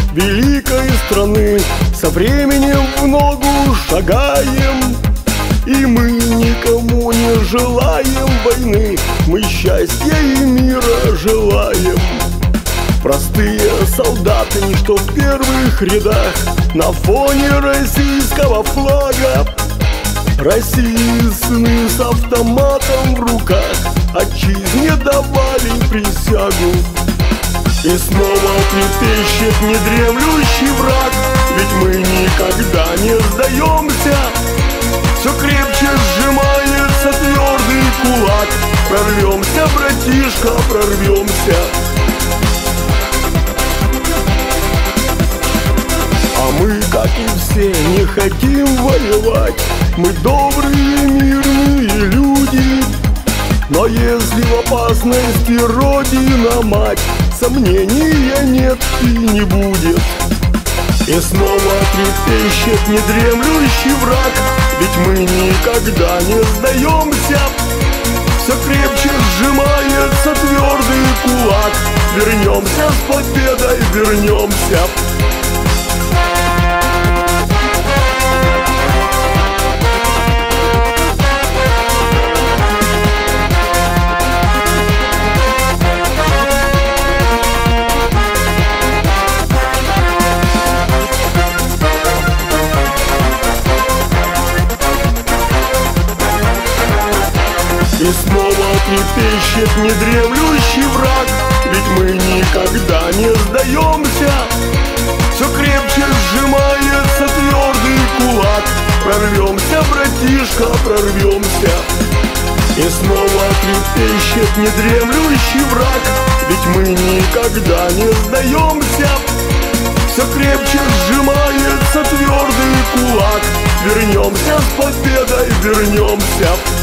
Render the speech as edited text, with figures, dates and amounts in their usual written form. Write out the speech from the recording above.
великой страны. Со временем в ногу шагаем, и мы никому не желаем войны. Мы счастья и мира желаем. Простые солдаты, что в первых рядах, на фоне российского флага. России сыны с автоматом в руках отчизне давали присягу. И снова трепещет недремлющий враг, ведь мы никогда не сдаемся. Все крепче сжимается твердый кулак. Прорвемся, братишка, прорвемся. А мы, как и все, не хотим воевать. Мы добрые, мирные люди. Но если в опасности Родина-мать, сомнения нет и не будет. И снова трепещет недремлющий враг, ведь мы никогда не сдаемся. Все крепче сжимается твердый кулак. Вернемся с победой, вернемся. И снова трепещет недремлющий враг, ведь мы никогда не сдаемся. Все крепче сжимается твердый кулак. Прорвемся, братишка, прорвемся. И снова трепещет недремлющий враг, ведь мы никогда не сдаемся. Все крепче сжимается твердый кулак. Вернемся с победой, вернемся.